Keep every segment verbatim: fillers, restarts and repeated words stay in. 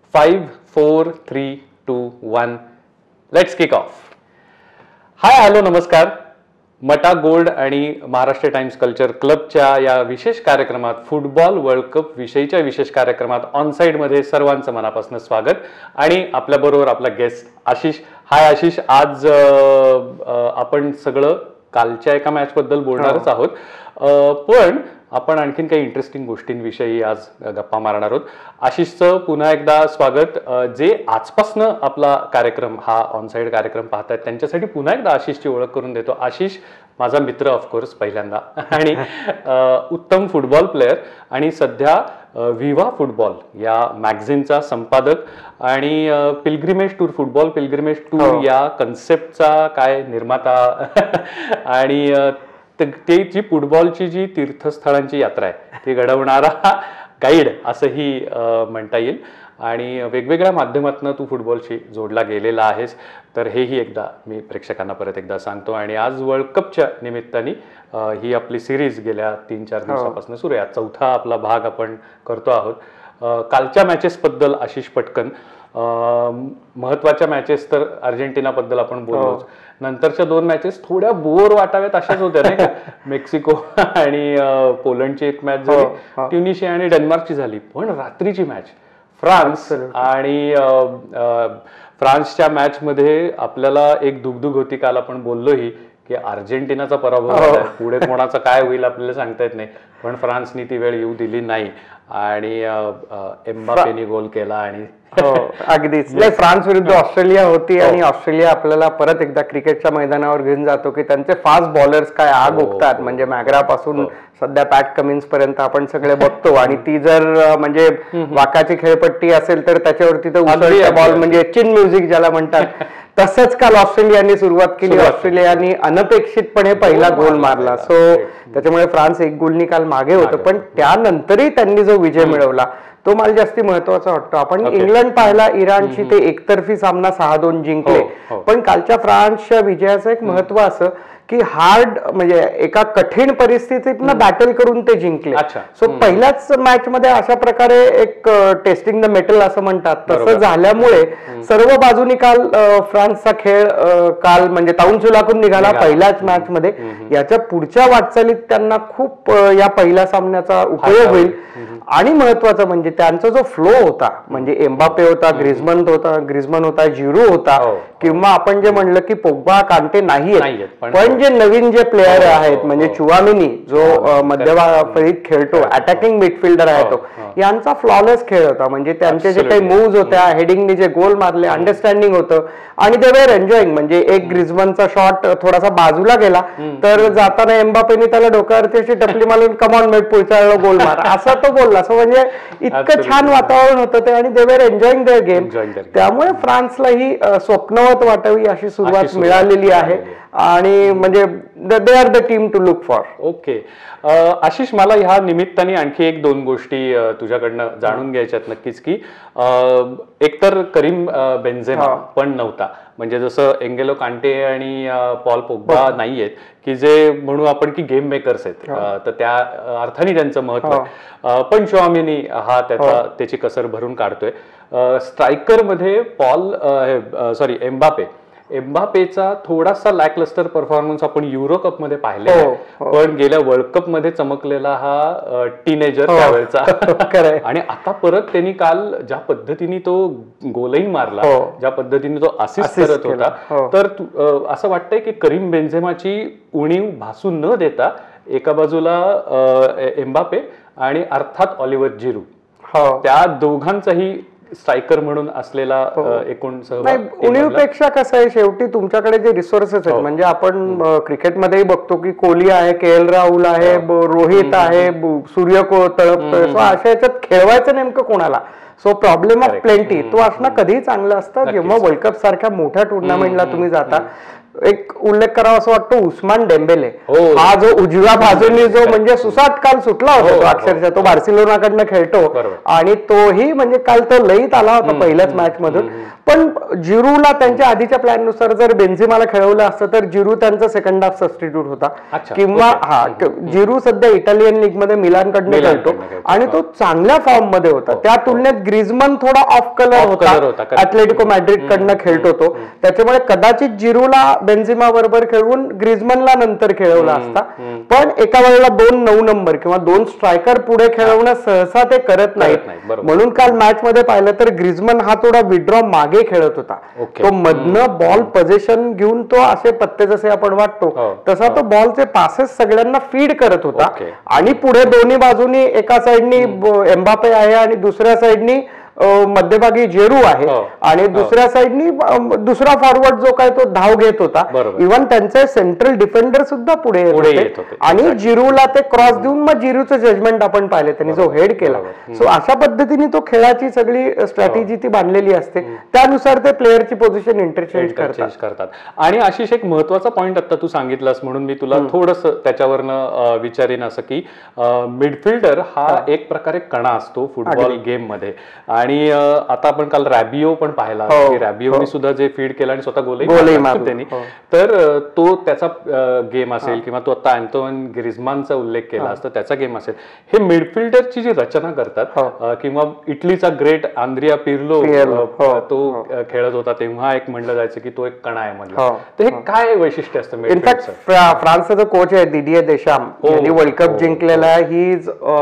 Five four three two one let's kick off. Hi hello नमस्कार. Mata gold आणि Maharashtra times culture क्लबच्या या विशेष कार्यक्रमात फुटबॉल वर्ल्ड कप विषयीच्या विशेष कार्यक्रमात ऑनसाईडमध्ये सर्वांचं मनापासून स्वागत. आणि आपल्याबरोबर आपला गेस्ट आशिष. हाय आशिष. आज आपण सगळं कालच्या एका मॅच बद्दल बोलणारच आहोत, पण आपण आणखीन काही इंटरेस्टिंग गोष्टींविषयी आज गप्पा मारणार आहोत. आशिषचं पुन्हा एकदा स्वागत. जे आजपासनं आपला कार्यक्रम हा ऑनसाईड कार्यक्रम पाहत आहेत त्यांच्यासाठी पुन्हा एकदा आशिषची ओळख करून देतो. आशिष माझा मित्र ऑफकोर्स पहिल्यांदा, आणि उत्तम फुटबॉल प्लेयर, आणि सध्या विवा फुटबॉल या मॅगझिनचा संपादक, आणि pilgrimage tour football pilgrimage tour या कन्सेप्टचा काय निर्माता, आणि ते जी फुटबॉलची जी तीर्थस्थळांची यात्रा आहे ती घडवणारा गाईड असंही म्हणता येईल. आणि वेगवेगळ्या माध्यमातून तू फुटबॉलशी जोडला गेलेला आहेस, तर हेही एकदा मी प्रेक्षकांना परत एकदा सांगतो. आणि आज वर्ल्ड कपच्या निमित्ताने ही आपली सिरीज गेल्या तीन चार दिवसापासून सुरू आहे. चौथा आपला भाग आपण करतो आहोत. कालच्या मॅचेसबद्दल आशिष पटकन, महत्वाच्या मॅचेस तर अर्जेंटिनाबद्दल आपण बोललोच. नंतरच्या दोन मॅचेस थोड्या बोर वाटाव्यात अशाच होत्या नाही का. मेक्सिको आणि पोलंडची एक मॅच झाली, ट्युनिशिया आणि डेन्मार्कची झाली, पण रात्रीची मॅच फ्रान्स आणि फ्रान्सच्या मॅच मध्ये आपल्याला एक दुगदुग होती. काल आपण बोललोही की अर्जेंटिनाचा पराभव झाला, पुढे कोणाचा काय होईल आपल्याला सांगता येत नाही, पण फ्रान्सनी ती वेळ येऊ दिली नाही आणि एम्बापेने गोल केला. आणि अगदीच फ्रान्स विरुद्ध ऑस्ट्रेलिया होती, आणि ऑस्ट्रेलिया आपल्याला परत एकदा क्रिकेटच्या मैदानावर घेऊन जातो की त्यांचे फास्ट बॉलर्स काय आग ओकतात. म्हणजे मॅग्रा पासून सध्या पॅट कमिन्स पर्यंत आपण सगळे बघतो, आणि ती जर म्हणजे वाकाची खेळपट्टी असेल तर त्याच्यावरती तर उसळत्या बॉल म्हणजे चिन म्युझिक ज्याला म्हणतात तसंच काल ऑस्ट्रेलियाने सुरुवात केली. ऑस्ट्रेलियाने अनपेक्षितपणे पहिला गोल मारला, सो त्याच्यामुळे फ्रान्स एक गोलनी काल मागे होतं, पण त्यानंतरही त्यांनी जो विजय मिळवला तो मला जास्ती महत्वाचा वाटतो. आपण इंग्लंड पाहिला, इराणची ते एकतर्फी सामना सहा दोन जिंकले, पण कालच्या फ्रान्सच्या विजयाचं एक महत्व असं की हार्ड म्हणजे एका कठीण परिस्थितीतनं बॅटल करून ते जिंकले. सो पहिल्याच मॅच मध्ये अशा प्रकारे एक टेस्टिंग द मेटल असं म्हणतात तसं झाल्यामुळे सर्व बाजूनी काल फ्रान्सचा खेळ काल म्हणजे ताऊन सुलाखून निघाला पहिल्याच मॅच मध्ये. याच्या पुढच्या वाटचालीत त्यांना खूप या पहिल्या सामन्याचा उपयोग होईल. आणि महत्वाचं म्हणजे त्यांचा जो फ्लो होता, म्हणजे एम्बापे होता, ग्रिजमन होता ग्रिजमन होता जिरू होता, किंवा आपण जे म्हणलं की पोग्बा, कांटे नाहीये, पण जे नवीन जे प्लेयर आहेत म्हणजे चुआमिनी जो मध्यफळीत खेळतो, अटॅकिंग मिडफिल्डर आहे तो, यांचा फ्लॉलेस खेळ होता. म्हणजे त्यांचे जे काही मूव्ज होत्या, हेडिंगने जे गोल मारले, अंडरस्टँडिंग होतं, आणि दे वेर एन्जॉईंग. म्हणजे एक ग्रिजमनचा शॉट थोडासा बाजूला गेला तर जाताना एम्बापेने त्याला डोक्यावरती अशी टपली मारून कमॉन मेट पुढच्या वेळेला गोल मार असा तो बोलला. असं म्हणजे इतकं छान वातावरण होतं ते, आणि they were enjoying their game. त्यामुळे फ्रान्सला ही स्वप्नवत वाटावी अशी सुरुवात मिळालेली आहे, आणि म्हणजे they are the team to look for. Okay Ashish, मला ह्या निमित्ताने आणखी एक दोन गोष्टी तुझ्याकडनं जाणून घ्यायच्यात नक्कीच. की एकतर करीम बेन्झेमा पण नव्हता, म्हणजे जसं एंगेलो कांटे आणि पॉल पोग्बा नाहीयेत की जे म्हणू आपण की गेम मेकर्स आहेत, तर त्या अर्थाने त्यांचं महत्व, पण चुआमिनी हा त्याचा त्याची कसर भरून काढतोय. स्ट्रायकर मध्ये पॉल सॉरी एम्बापे एम्बापेचा थोडासा लॅकलस्टर परफॉर्मन्स आपण युरो कप मध्ये पाहिले, पण गेल्या वर्ल्ड कप मध्ये चमकलेला हा टीनेजर त्यावेळेचा. आणि आता परत त्यांनी काल ज्या पद्धतीने तो गोलही मारला, ज्या पद्धतीने तो असिस्ट करत होता, तर असं वाटतंय की करीम बेन्झेमाची उणीव भासू न देता एका बाजूला एम्बापे आणि अर्थात ऑलिव्हर जिरू, त्या दोघांचाही स्ट्रायकर म्हणून असलेला एकूण सहभाग. उणीवपेक्षा कसं आहे, शेवटी तुमच्याकडे जे रिसोर्सेस आहेत, म्हणजे आपण क्रिकेटमध्येही बघतो की कोहली आहे, के एल राहुल आहे, रोहित आहे, सूर्य तळपतोय, सो अशा याच्यात खेळवायचं नेमकं कोणाला. सो प्रॉब्लेम ऑफ प्लेंटी तो असणं कधीही चांगलं असतं. जेव्हा वर्ल्ड कप सारख्या मोठ्या टुर्नामेंटला तुम्ही जाता, एक उल्लेख करावा असं वाटतो उस्मान डेम्बेले, हा जो उजव्या बाजूनी जो म्हणजे सुसाट काल सुटला होता तो अक्षरशः, तो बार्सिलोनाकडनं खेळतो, आणि तोही म्हणजे काल तो लईत आला होता पहिल्याच मॅच मधून, पण जिरूला त्यांच्या आधीच्या प्लॅननुसार जर बेन्झिमाला खेळवलं असतं तर जिरू त्यांचा सेकंड हाफ सबस्टिट्यूट होता किंवा हा जिरू सध्या इटालियन लीग मध्ये मिलानकडनं खेळतो आणि तो चांगल्या फॉर्म मध्ये होता. त्या तुलनेत ग्रिजमन थोडा ऑफ कलर होता, ॲथलेटिको मॅड्रिड कडनं खेळतो तो, त्याच्यामुळे कदाचित जिरूला बेन्झिमा बरोबर खेळवून ग्रिजमनला नंतर खेळवला असता. पण एका वेळेला दोन नऊ नंबर किंवा दोन स्ट्रायकर पुढे खेळवणं सहसा ते करत नाहीत. म्हणून काल मॅच मध्ये पाहिलं तर ग्रिजमन हा थोडा विड्रॉ मागे खेळत होता. तो मधनं बॉल पोझिशन घेऊन तो असे पत्ते जसे आपण वाटतो तसा तो बॉलचे पासेस सगळ्यांना फीड करत होता आणि पुढे दोन्ही बाजूनी एका साइडनी एम्बापे आहे आणि दुसऱ्या साइडनी मध्यभागी जेरू आहे आणि दुसऱ्या साइडनी दुसरा फॉरवर्ड जो काय तो धाव घेत होता. इव्हन त्यांचे सेंट्रल डिफेंडर सुद्धा पुढे येत होते आणि जिरूला ते क्रॉस देऊन मग जिरूचं जजमेंट आपण पाहिले, त्यांनी जो हेड केला. सो अशा पद्धतीने तो खेळाची सगळी स्ट्रॅटेजी ती बांधलेली असते, त्यानुसार ते प्लेअरची पोझिशन इंटरचेंज करतात. आणि आशिष एक महत्वाचा पॉइंट आता तू सांगितलास म्हणून मी तुला थोडस त्याच्यावरनं विचारीन असं की मिडफिल्डर हा एक प्रकारे कणा असतो फुटबॉल गेम मध्ये. आणि आता आपण काल रॅबिओ पण पाहिला, रॅबिओनी सुद्धा जे फीड केलं आणि स्वतः गोलही मारला त्यांनी, तर तो त्याचा गेम असेल किंवा तो आता अँटोन ग्रिजमानचा उल्लेख केला असता त्याचा गेम असेल. हे मिडफिल्डरची जी रचना करतात किंवा इटलीचा ग्रेट आंद्रिया पिर्लो तो खेळत होता तेव्हा एक म्हणलं जायचं की तो एक कणा आहे म्हणलं, तर हे काय वैशिष्ट्य असतं? इनफॅक्ट फ्रान्सचा जो कोच आहे दिदिये देशाम यांनी वर्ल्ड कप जिंकलेला आहे. ही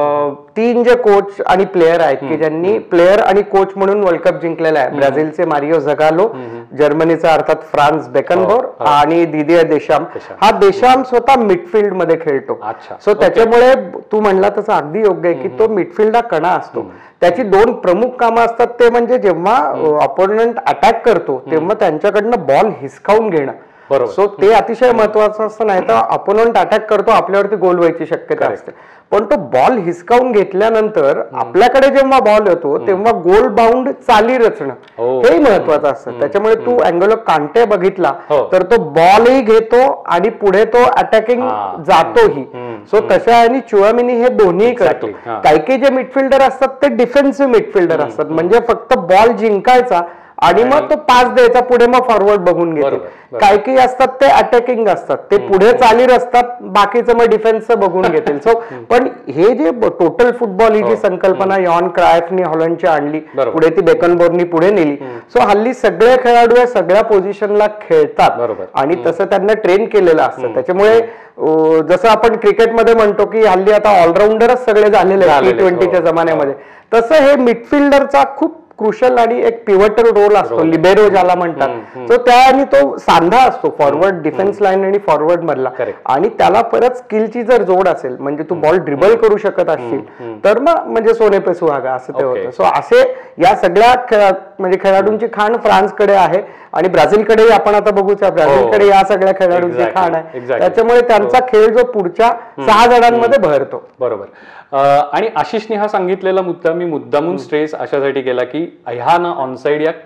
तीन जे कोच आणि प्लेयर आहेत की ज्यांनी प्लेयर आणि कोच म्हणून वर्ल्ड कप जिंकलेला आहे. ब्राझीलचे मारिओ झगालो, जर्मनीचा अर्थात फ्रान्स बेकनबॉर आणि दिदिये देशाम. हा देशाम स्वतः मिडफिल्ड मध्ये खेळतो. सो त्याच्यामुळे तू म्हणला तसं अगदी योग्य आहे की तो मिडफिल्ड हा कणा असतो. त्याची दोन प्रमुख कामं असतात, ते म्हणजे जेव्हा अपोनंट अटॅक करतो तेव्हा त्यांच्याकडनं बॉल हिसकावून घेणं. सो ते अतिशय महत्वाचं असतं, नाही तर अपोनंट अटॅक करतो आपल्यावरती गोल व्हायची शक्यता असते. पण तो बॉल हिसकावून घेतल्यानंतर आपल्याकडे जेव्हा बॉल येतो तेव्हा गोल बाउंड चाली रचणं हे महत्वाचं असतं. त्याच्यामुळे तू अँगोलो कांटे बघितला तर तो बॉलही घेतो आणि पुढे तो अटॅकिंग जातोही. सो तशा आणि चुआमिनी हे दोन्ही करतो. काही काही जे मिडफिल्डर असतात ते डिफेन्सिव्ह मिडफिल्डर असतात, म्हणजे फक्त बॉल जिंकायचा आणि मग तो पास द्यायचा पुढे, मग फॉरवर्ड बघून घेते. काही काही असतात ते अटॅकिंग असतात, ते पुढे चालीर असतात, बाकीचं मग डिफेन्सचं बघून घेतील. सो पण हे जे टोटल फुटबॉल ही जी संकल्पना यॉन क्रायफनी हॉलंडची आणली, पुढे ती बेकनबॉर्ननी पुढे नेली. सो हल्ली सगळे खेळाडू सगळ्या पोझिशनला खेळतात आणि तसं त्यांना ट्रेन केलेलं असतं. त्याच्यामुळे जसं आपण क्रिकेटमध्ये म्हणतो की हल्ली आता ऑलराऊंडरच सगळे झालेले टी ट्वेंटीच्या जमान्यामध्ये, तसं हे मिडफिल्डरचा खूप क्रुशल आणि एक पिव्हटल रोल असतो, लिबेरो ज्याला म्हणतात. सो त्या आणि तो सांधा असतो फॉरवर्ड डिफेन्स लाईन आणि फॉरवर्ड मधला. आणि त्याला परत स्किलची जर जोड असेल, म्हणजे तू बॉल ड्रिबल करू शकत असशील तर मग म्हणजे सोने पे सुहागा असं ते होतं. सो असे या सगळ्या खेळा म्हणजे खेळाडूंची खाण फ्रान्सकडे आहे आणि ब्राझीलकडे आपण आता बघूया, ब्राझीलकडे या सगळ्या खेळाडूंची खाण आहे. त्याच्यामुळे त्यांचा खेळ जो पुढच्या सहा जणांमध्ये भरतो. बरोबर. आणि आशिषने हा सांगितलेला मुद्दा मी मुद्दामून स्ट्रेस अशासाठी केला की ह्या ना ऑनसाइड या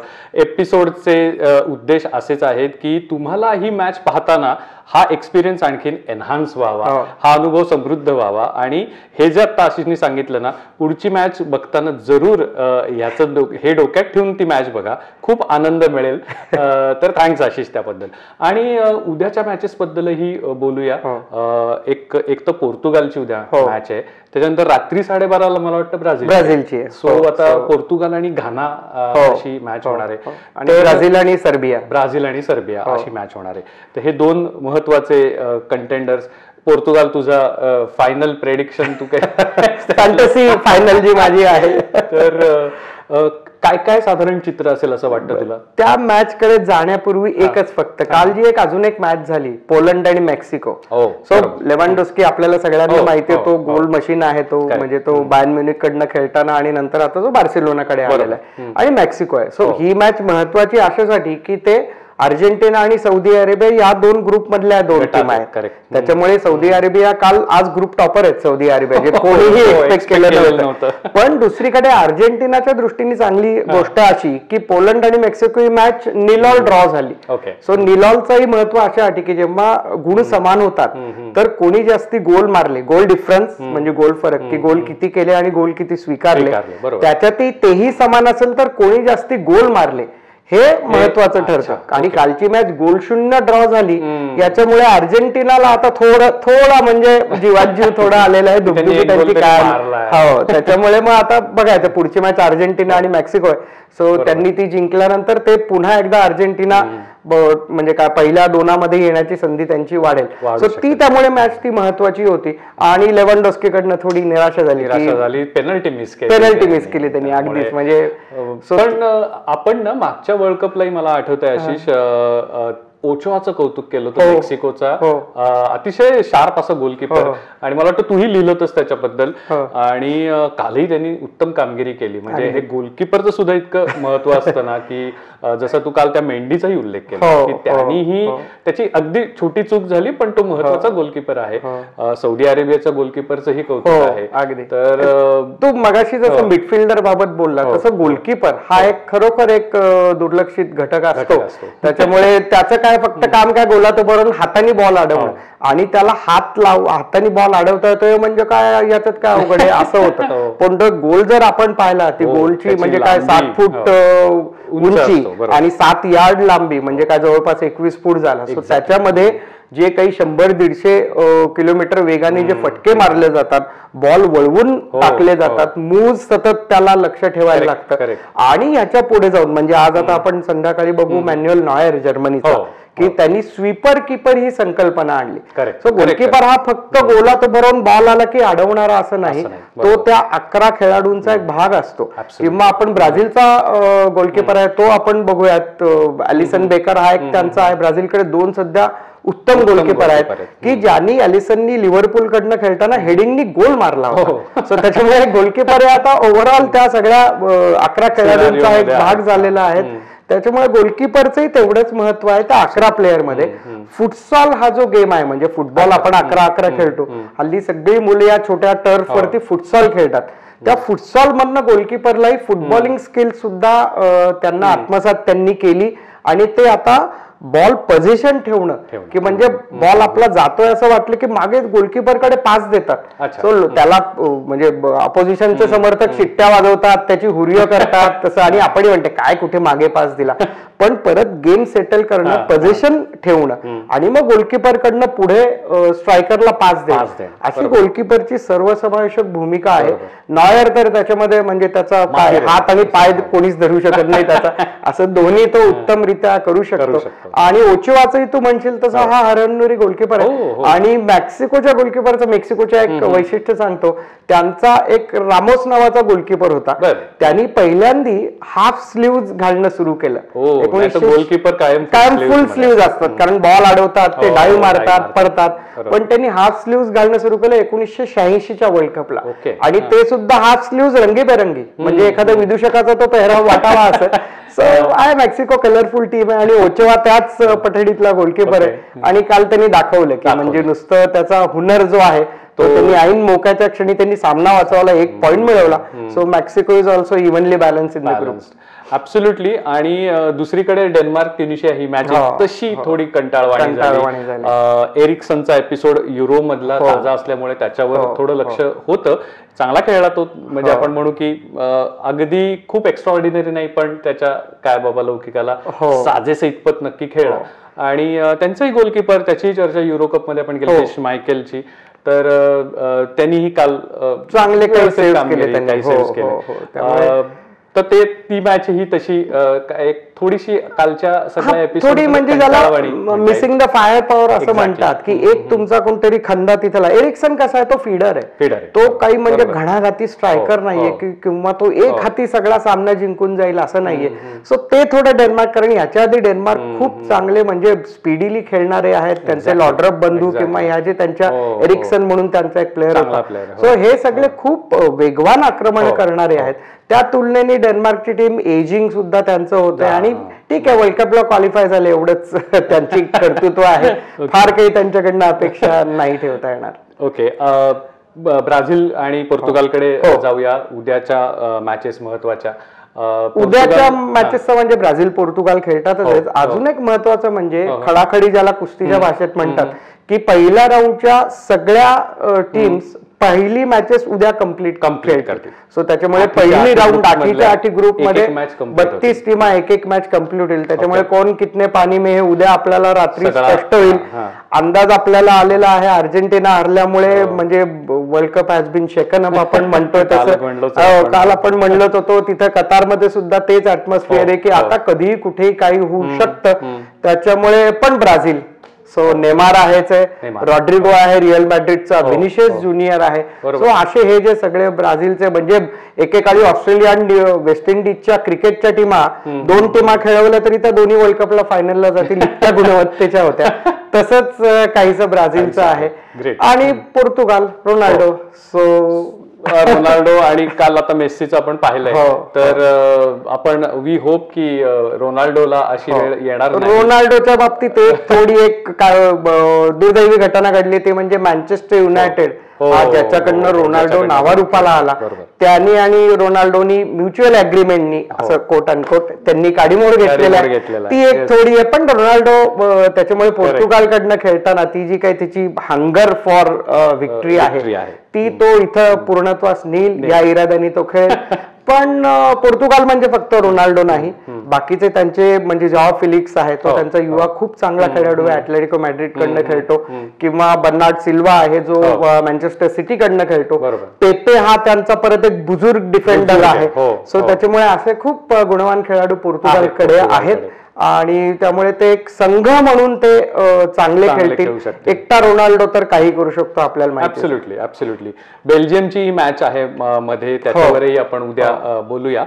एपिसोडचे उद्देश असेच आहेत की तुम्हाला ही मॅच पाहताना हा एक्सपिरियन्स आणखीन एनहान्स व्हावा, हा अनुभव समृद्ध व्हावा. आणि हे जे आता आशिषने सांगितलं ना, पुढची मॅच बघताना जरूर ह्याचं हे डोक्यात ठेवून ती मॅच बघा, खूप आनंद मिळेल. तर थँक्स आशिष त्याबद्दल. आणि उद्याच्या मॅचेस बद्दलही बोलूया. एक एक तर पोर्तुगालची उद्या मॅच आहे, त्याच्यानंतर रात्री साडेबाराला मला वाटतं ब्राझील ब्राझीलची. सो आता पोर्तुगाल आणि घाना अशी मॅच होणार आहे आणि ब्राझील आणि सर्बिया ब्राझील आणि सर्बिया अशी मॅच होणार आहे. तर हे दोन महत्वाचे कंटेंडर्स. पोर्तुगाल तुझा फायनल प्रेडिक्शन तू काय फॅन्टसी फायनल जी माझी आहे, तर काय काय साधारण चित्र असेल असं वाटतं तुला त्या मॅच कडे जाण्यापूर्वी? एकच फक्त, काल जी एक अजून एक मॅच झाली पोलंड आणि मेक्सिको. सो लेव्हांडोस्की आपल्याला सगळ्यांना माहिती आहे, तो गोल मशीन आहे तो, म्हणजे तो बायर्न म्युनिक कडनं खेळताना आणि नंतर आता तो बार्सिलोनाकडे आलेला आहे. आणि मेक्सिको आहे. सो ही मॅच महत्वाची अशासाठी की ते अर्जेंटिना आणि सौदी अरेबिया या दोन ग्रुप मधल्या दोन टीम आहेत. त्याच्यामुळे सौदी अरेबिया काल आज ग्रुप टॉपर आहेत सौदी अरेबिया, जे कोणीही एक्सपेक्ट केलं नव्हतं. पण दुसरीकडे अर्जेंटिनाच्या दृष्टीने चांगली गोष्ट अशी की पोलंड आणि मेक्सिको ही मॅच निलॉल ड्रॉ झाली. सो निलॉलचंही महत्व अशासाठी की जेव्हा गुण समान होतात तर कोणी जास्ती गोल मारले, गोल डिफरन्स म्हणजे गोल फरक, की गोल किती केले आणि गोल किती स्वीकारले, त्याच्यातही तेही समान असेल तर कोणी जास्ती गोल मारले हे महत्वाचं ठरतं. आणि कालची मॅच गोल शून्य ड्रॉ झाली, याच्यामुळे अर्जेंटिनाला आता थोडं थोडा म्हणजे जीवात जीव थोडा आलेला आहे, दुखदुखी त्यांची काय हो. त्याच्यामुळे मग आता बघायचं पुढची मॅच अर्जेंटिना आणि मेक्सिको आहे. सो त्यांनी ती जिंकल्यानंतर ते पुन्हा एकदा अर्जेंटिना म्हणजे काय पहिल्या दोनामध्ये येण्याची संधी त्यांची वाढेल. सो ती त्यामुळे मॅच ती महत्वाची होती. आणि लेव्हानडॉस्कीकडनं थोडी निराशा झाली, झाली पेनल्टी मिस केली पेनल्टी मिस केली त्यांनी अगदीच. म्हणजे पण आपण ना मागच्या वर्ल्ड कपलाही मला आठवतंय आशिष ओचोआचं कौतुक केलं होतं मेक्सिकोचा, अतिशय शार्प असा गोलकीपर, आणि मला वाटतं तूही लिहिलं होतंस त्याच्याबद्दल. आणि कालही त्यांनी उत्तम कामगिरी केली. म्हणजे हे गोलकीपरचं सुद्धा इतकं महत्व असतं ना, की जसं तू काल त्या मेंडीचाही उल्लेख केला की त्यांनीही त्याची अगदी छोटी चूक झाली, पण तो महत्वाचा गोलकीपर आहे. सौदी अरेबियाच्या गोलकीपरचंही कौतुक आहे अगदी. तर तू मगाशी जसं मिडफिल्डर बाबत बोलला तसं गोलकीपर हा एक खरोखर एक दुर्लक्षित घटक असतो. त्याच्यामुळे त्याचं काय फक्त काम काय गोलात बरोबर हाताने बॉल अडवणं, आणि त्याला हात लाव हाताने बॉल अडवता येतोय म्हणजे काय याच्यात काय अवघड आहे असं होतं. पण तो गोल जर आपण पाहिला ती गोलची म्हणजे काय सात फूट उंची आणि सात यार्ड लांबी म्हणजे काय जवळपास एकवीस फूट झाला. सो त्याच्यामध्ये जे काही शंभर दीडशे किलोमीटर वेगाने जे फटके मारले जातात, बॉल वळवून टाकले जातात, मूव सतत त्याला लक्ष ठेवायला लागतं. आणि ह्याच्या पुढे जाऊन म्हणजे आज आता आपण संध्याकाळी बघू मॅन्युअल नॉयर जर्मनीचा, की त्यांनी स्वीपर कीपर ही संकल्पना आणली. सो गोलकीपर हा फक्त गोलात भरून बॉल आला की अडवणारा असं नाही, तो त्या अकरा खेळाडूंचा एक भाग असतो. किंवा आपण ब्राझीलचा गोलकीपर आहे तो आपण बघूयात, अलिसन बेकर हा एक त्यांचा आहे. ब्राझीलकडे दोन सध्या उत्तम गोलकीपर आहेत की ज्यांनी अलिसननी लिव्हरपूल कडनं खेळताना हेडिंगनी गोल मारला होता. सो त्याच्यामुळे गोलकीपर हे आता ओव्हरऑल त्या सगळ्या अकरा खेळाडूंचा एक भाग झालेला आहे. त्याच्यामुळे गोलकीपरचंही तेवढंच महत्व आहे त्या अकरा प्लेअर मध्ये. फुटसॉल हा जो गेम आहे म्हणजे फुटबॉल आपण अकरा अकरा खेळतो, हल्ली सगळी मुले या छोट्या टर्फ वरती फुटसॉल खेळतात. त्या फुटसॉल मधनं गोलकीपरलाही फुटबॉलिंग स्किल सुद्धा त्यांना आत्मसात त्यांनी केली. आणि ते आता बॉल पोझिशन ठेवणं की म्हणजे बॉल आपला जातोय असं वाटलं की मागे गोलकीपरकडे पास देतात. सो त्याला म्हणजे अपोजिशनचे समर्थक शिट्ट्या वाजवतात, त्याची हुर्य करतात तसं, आणि आपण म्हणते काय कुठे मागे पास दिला. पण परत गेम सेटल करणं, पोझिशन ठेवणं आणि मग गोलकीपरकडनं पुढे स्ट्रायकरला पास देणं, अशी गोलकीपरची सर्वसमावेशक भूमिका आहे. नॉयर तर त्याच्यामध्ये म्हणजे त्याचा हात आणि पाय कोणीच धरू शकत नाही त्याचा, असं दोन्ही तो उत्तमरित्या करू शकतो. आणि ओचोआचंही तू म्हणशील तसं हा हरण्णुरी गोलकीपर आहे. आणि मेक्सिकोच्या गोलकीपरचं मेक्सिकोच्या एक वैशिष्ट्य सांगतो, त्यांचा एक रामोस नावाचा गोलकीपर होता, त्यांनी पहिल्यांदा हाफ स्लीव्ह घालणं सुरू केलं. गोलकीपर कायम कायम फुल स्लीव्ह असतात कारण बॉल अडवतात, ते डाईव्ह मारतात, पडतात, पण त्यांनी हाफ स्लीव्ह घालणं सुरू केलं एकोणीसशे शहाऐंशीच्या वर्ल्ड कपला. आणि ते सुद्धा हाफ स्लीव्ह रंगीबेरंगी म्हणजे एखाद्या विदूषकाचा तो पेहराव वाटावा असं. सो आहे मेक्सिको कलरफुल टीम आहे आणि ओचोआ त्याच पठडीतला गोलकीपर आहे. आणि काल त्यांनी दाखवलं की म्हणजे नुसतं त्याचा हुनर जो आहे तो त्यांनी ऐन मोक्याच्या क्षणी त्यांनी सामना वाचवला, एक पॉइंट मिळवला. So Mexico is also evenly balance in the group. Absolutely. आणि दुसरीकडे डेन्मार्क ट्युनिशिया ही मॅच तशी थोडी कंटाळवाणी झाली. एरिक्सनचा एपिसोड युरो मधला ताजा असल्यामुळे त्याच्यावर थोडं लक्ष होतं. चांगला खेळला तो, म्हणजे आपण म्हणू की अगदी खूप एक्स्ट्राऑर्डिनरी नाही, पण त्याच्या काय बाबा लौकिकाला साजेसे इतपत नक्की खेळला. आणि त्यांचाही गोलकीपर, त्याची चर्चा युरो कप मध्ये आपण केली मायकेलची, तर त्यांनीही काल चांगले काही सेव्ह केले. तर ते ती मॅच ही तशी एक थोडीशी कालच्या सगळ्या एपिसोड थोडी म्हणजे ज्याला मिसिंग द फायर पॉवर असं म्हणतात की एक तुमचा कोणतरी खंदा तिथला. एरिक्सन कसा आहे, तो फिडर आहे, तो काही म्हणजे घणाघाती स्ट्रायकर नाहीये किंवा तो एक हाती सगळा सामना जिंकून जाईल असं नाहीये. सो ते थोडं डेन्मार्क, कारण याच्या आधी डेन्मार्क खूप चांगले म्हणजे स्पीडीली खेळणारे आहेत, त्यांचे लॉड्रप बंधू किंवा ह्या जे त्यांच्या एरिक्सन म्हणून त्यांचा एक प्लेअर होता. सो हे सगळे खूप वेगवान आक्रमण करणारे आहेत. त्या तुलनेने डेन्मार्कची टीम एजिंग सुद्धा त्यांचं होतं. आणि ठीक आहे, वर्ल्ड कपला क्वालिफाय झाले एवढंच त्यांची कर्तृत्व आहे, फार काही त्यांच्याकडनं अपेक्षा नाही ठेवता येणार. ओके, ब्राझील आणि पोर्तुगालकडे जाऊया. उद्याच्या मॅचेस महत्वाच्या. उद्याच्या मॅचेसचा म्हणजे ब्राझील पोर्तुगाल खेळतातच. अजून एक महत्वाचं म्हणजे खडाखडी ज्याला कुस्तीच्या भाषेत म्हणतात की पहिल्या राऊंडच्या सगळ्या टीम्स पहिली मॅचेस उद्या कम्प्लीट कम्प्लीट करतील. सो त्याच्यामुळे पहिली राऊंड आठीच्या आठी ग्रुप मध्ये बत्तीस टीमा एक एक मॅच कम्प्लीट होईल. त्याच्यामुळे कोण कितने पाणी में हे उद्या आपल्याला रात्री स्पष्ट होईल. अंदाज आपल्याला आलेला आहे अर्जेंटिना हरल्यामुळे म्हणजे world cup has been shaken up आपण म्हणतोय तसं. काल आपण म्हणत होतो तिथे कतारमध्ये सुद्धा तेच ऍटमॉस्फिअर आहे की आता कधीही कुठेही काही होऊ शकतं. त्याच्यामुळे पण ब्राझील सो नेमार आहेच आहे, रॉड्रिगो आहे रिअल मॅड्रिडचा, विनिशियस ज्युनियर आहे. सो असे हे जे सगळे ब्राझीलचे म्हणजे एकेकाळी ऑस्ट्रेलिया आणि वेस्ट इंडिजच्या क्रिकेटच्या टीमा दोन टीमा खेळवल्या तरी त्या दोन्ही वर्ल्ड कपला फायनलला जातील इतक्या गुणवत्तेच्या होत्या. तसंच काहीच ब्राझीलचं आहे. आणि पोर्तुगाल रोनाल्डो. सो रोनाल्डो आणि काल आता मेस्सीचं आपण पाहिलंय. तर आपण वी होप की रोनाल्डोला अशी वेळ येणार नाही. रोनाल्डोच्या बाबतीत एक थोडी एक दुर्दैवी घटना घडली ती म्हणजे मँचेस्टर युनायटेड ज्याच्याकडनं रोनाल्डो नावारूपाला आला त्यांनी आणि रोनाल्डोनी म्युच्युअल अग्रीमेंटनी असं कोट अनकोट त्यांनी काडीमोड घेतलेला आहे. ती एक थोडी आहे. पण रोनाल्डो त्याच्यामुळे पोर्तुगालकडनं खेळताना ती जी काही त्याची हंगर फॉर विक्ट्री आहे ती तो इथं पूर्णत्वास नेईल या इराद्याने तो खेळ. पण पोर्तुगाल म्हणजे फक्त रोनाल्डो नाही, बाकीचे त्यांचे म्हणजे जॉ फिलिक्स आहे तो त्यांचा युवा खूप चांगला खेळाडू आहे, ॲटलेटिको मॅड्रिड कडनं खेळतो, किंवा बर्नार्ड सिल्वा आहे जो मँचेस्टर सिटी कडनं खेळतो. पेपे हा त्यांचा परत एक बुजुर्ग डिफेंडर आहे. सो त्याच्यामुळे असे खूप गुणवान खेळाडू पोर्तुगालकडे आहेत आणि त्यामुळे ते एक संघ म्हणून ते चांगले खेळतील. एकटा रोनाल्डो तर काही करू शकतो आपल्याला माहिती. Absolutely absolutely. बेल्जियमची ही मॅच आहे मध्ये, त्याच्यावरही आपण उद्या बोलूया.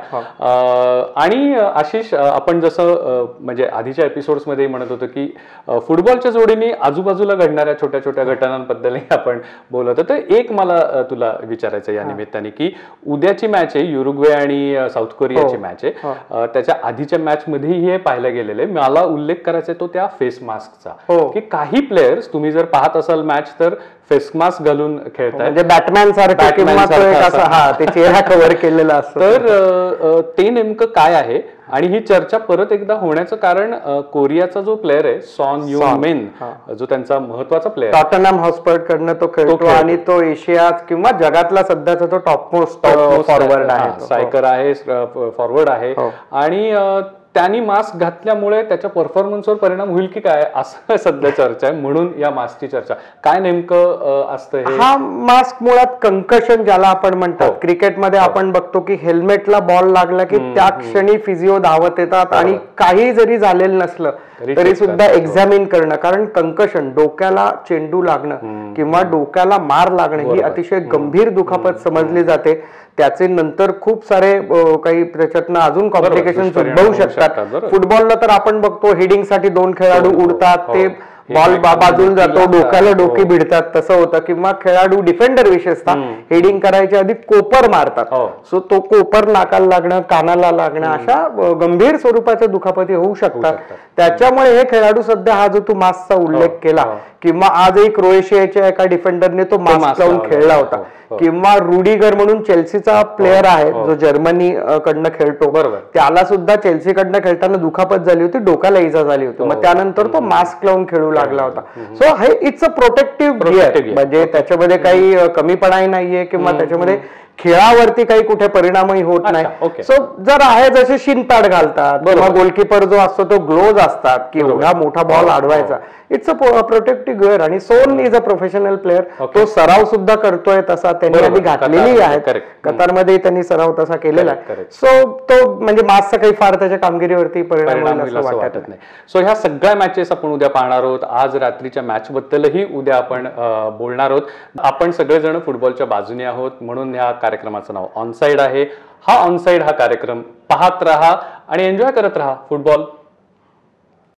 आणि आशिष, आपण जसं म्हणजे आधीच्या एपिसोड्स मध्ये म्हणत होतो की फुटबॉलच्या जोडीने आजूबाजूला घडणाऱ्या छोट्या छोट्या घटनांबद्दलही आपण बोलत होतो. एक मला तुला विचारायचं या निमित्ताने की उद्याची मॅच आहे युरुग्वे आणि साऊथ कोरियाची मॅच आहे. त्याच्या आधीच्या मॅच मध्येही हे पाहायला गेलेले. मला उल्लेख करायचा तो त्या फेस मास्कचा की काही प्लेयर्स तुम्ही जर पाहत असाल मॅच तर फेस मास्क घालून खेळतात, म्हणजे बॅटमॅन सारखा किंवा ते चेहरा कव्हर केलेला असतो. तर ते नेमकं काय आहे आणि ही चर्चा परत एकदा होण्याचं कारण कोरियाचा जो प्लेअर आहे सॉन युंग मिन, जो त्यांचा महत्वाचा प्लेअर टॉटनहॅम हॉटस्पर कडनं तो खेळतो आणि तो एशियात किंवा जगातला सध्याचा तो टॉप मोस्ट फॉरवर्ड आहे, स्ट्रायकर आहे, फॉरवर्ड आहे. आणि त्यांनी मास्क घातल्यामुळे त्याच्या परफॉर्मन्सवर परिणाम होईल की काय असं सध्या चर्चा आहे. म्हणून या मास्कची चर्चा काय नेमकं असतं हे. हा मास्क मुळात कंकशन ज्याला आपण म्हणतात क्रिकेटमध्ये आपण बघतो की हेल्मेटला बॉल लागला की त्या क्षणी फिजिओ धावत येतात आणि काही जरी झालेलं नसलं तरी सुद्धा एक्झामिन करणं, कारण कंकशन डोक्याला चेंडू लागणं किंवा डोक्याला मार लागणं ही अतिशय गंभीर दुखापत समजली जाते. त्याचे नंतर खूप सारे काही त्याच्यातनं अजून कॉम्प्लिकेशन उद्भवू शकतात. फुटबॉलला तर आपण बघतो हेडिंग साठी दोन खेळाडू उडतात, ते बॉल बाजूला जातो, डोक्याला डोकी भिडतात, तसं होतं. किंवा खेळाडू डिफेंडर विशेषतः हेडिंग करायच्या आधी कोपर मारतात, सो तो कोपर नाकाला लागणं, कानाला लागणं अशा गंभीर स्वरूपाच्या दुखापती होऊ शकतात. त्याच्यामुळे हे खेळाडू सध्या हा जो तू मास्कचा उल्लेख केला किंवा आजही क्रोएशियाच्या एका डिफेंडरने तो मास्क लावून खेळला होता, किंवा रुडिगर म्हणून चेल्सीचा प्लेअर आहे जो जर्मनी कडनं खेळतो, त्याला सुद्धा चेल्सी कडनं खेळताना दुखापत झाली होती, डोक्याला इजा झाली होती, मग त्यानंतर तो मास्क लावून खेळू लागला होता. सो हे इट्स अ प्रोटेक्टिव्ह गिअर, म्हणजे त्याच्यामध्ये काही कमीपणाही नाहीये किंवा त्याच्यामध्ये खेळावरती काही कुठे परिणामही होत नाही. सो जर आहे जसे शिनपॅड घालतात किंवा गोलकीपर जो असतो तो ग्लोव्ज असतात की एवढा मोठा बॉल अडवायचा, इट्स अ प्रोटेक्टिव्ह गिअर. आणि son is a professional player, तो सराव सुद्धा करतोय तसा त्यांनी आधी घातलेली आहे, कतारमध्ये त्यांनी सराव तसा केलेला आहे. सो तो म्हणजे मास्कचा काही फार त्याच्या कामगिरीवरती परिणाम होईल असं वाटत नाही. सो ह्या सगळ्या मॅचेस आपण उद्या पाहणार आहोत. आज रात्रीच्या मॅच बद्दलही उद्या आपण बोलणार आहोत. आपण सगळेजण फुटबॉलच्या बाजूने आहोत म्हणून ह्या कार्यक्रमाचं नाव ऑनसाइड आहे. हा ऑनसाइड हा कार्यक्रम पाहत राहा आणि एन्जॉय करत राहा फुटबॉल.